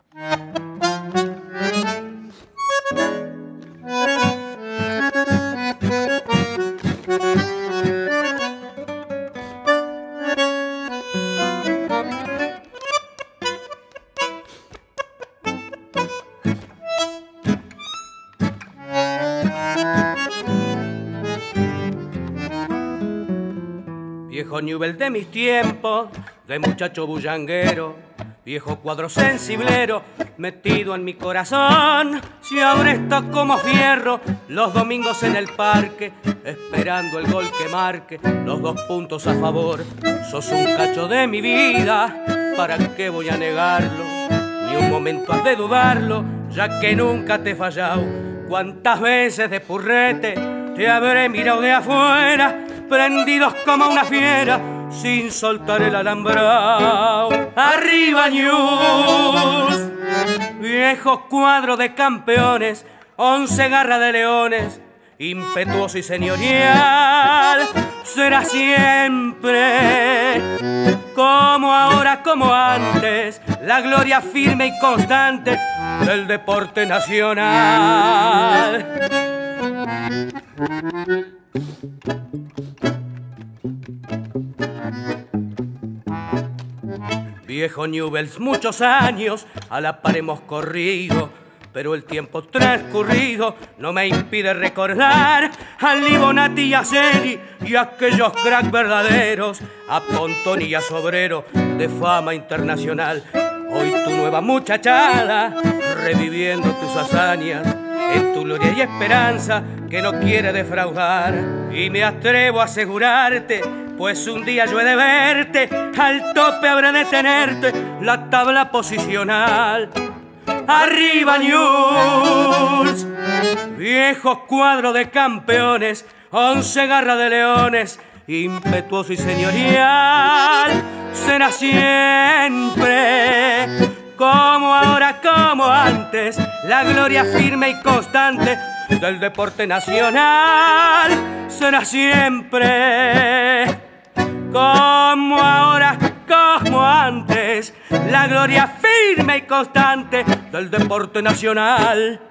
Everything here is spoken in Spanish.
Viejo Newell de mis tiempos, de muchacho bullanguero, viejo cuadro sensiblero, metido en mi corazón. Si ahora está como fierro, los domingos en el parque, esperando el gol que marque los 2 puntos a favor. Sos un cacho de mi vida, ¿para qué voy a negarlo? Ni un momento has de dudarlo, ya que nunca te he fallado. Cuántas veces de purrete te habré mirado de afuera, prendidos como una fiera, sin soltar el alambrado. ¡Arriba News! Viejo cuadro de campeones, 11 garras de leones, impetuoso y señorial. Será siempre, como ahora, como antes, la gloria firme y constante del deporte nacional. Viejo Newells, muchos años a la par hemos corrido, pero el tiempo transcurrido no me impide recordar a Libonati y a Celi y a aquellos cracks verdaderos, a Pontoni y a Sobrero de fama internacional. Hoy tu nueva muchachada, reviviendo tus hazañas, en tu gloria y esperanza que no quiere defraudar. Y me atrevo a asegurarte, pues un día yo he de verte, al tope habré de tenerte la tabla posicional. ¡Arriba News! Viejo cuadro de campeones, 11 garras de leones, impetuoso y señorial. Será siempre, como ahora, como antes, la gloria firme y constante del deporte nacional. Será siempre, como ahora, como antes, la gloria firme y constante del deporte nacional.